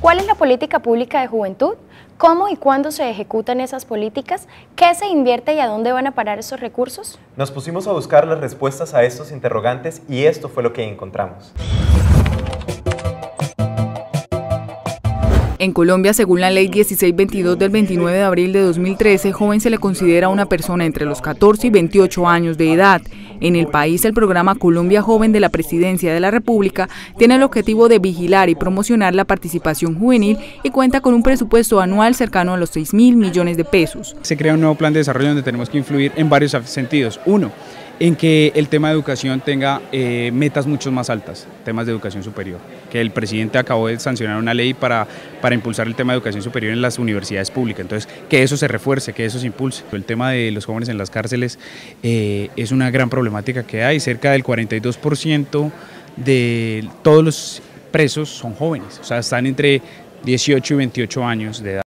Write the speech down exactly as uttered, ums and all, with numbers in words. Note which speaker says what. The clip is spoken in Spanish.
Speaker 1: ¿Cuál es la política pública de juventud? ¿Cómo y cuándo se ejecutan esas políticas? ¿Qué se invierte y a dónde van a parar esos recursos?
Speaker 2: Nos pusimos a buscar las respuestas a estos interrogantes y esto fue lo que encontramos.
Speaker 3: En Colombia, según la Ley dieciséis veintidós del veintinueve de abril de dos mil trece, joven se le considera una persona entre los catorce y veintiocho años de edad. En el país, el programa Colombia Joven de la Presidencia de la República tiene el objetivo de vigilar y promocionar la participación juvenil y cuenta con un presupuesto anual cercano a los seis mil millones de pesos.
Speaker 4: Se crea un nuevo plan de desarrollo donde tenemos que influir en varios sentidos. Uno, en que el tema de educación tenga eh, metas mucho más altas, temas de educación superior, que el presidente acabó de sancionar una ley para, para impulsar el tema de educación superior en las universidades públicas, entonces que eso se refuerce, que eso se impulse. El tema de los jóvenes en las cárceles eh, es una gran problemática que hay, cerca del cuarenta y dos por ciento de todos los presos son jóvenes, o sea, están entre dieciocho y veintiocho años de edad.